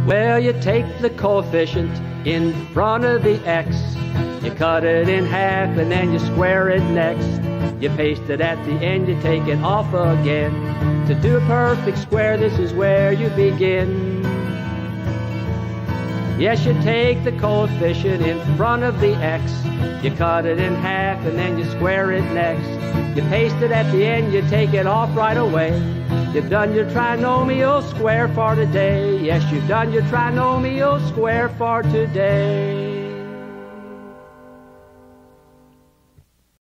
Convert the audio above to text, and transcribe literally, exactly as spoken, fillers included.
Well, you take the coefficient in front of the x, you cut it in half and then you square it next. You paste it at the end, you take it off again. To do a perfect square, this is where you begin. Yes, you take the coefficient in front of the x, you cut it in half and then you square it next. You paste it at the end, you take it off right away. You've done your trinomial square for today. Yes, you've done your trinomial square for today.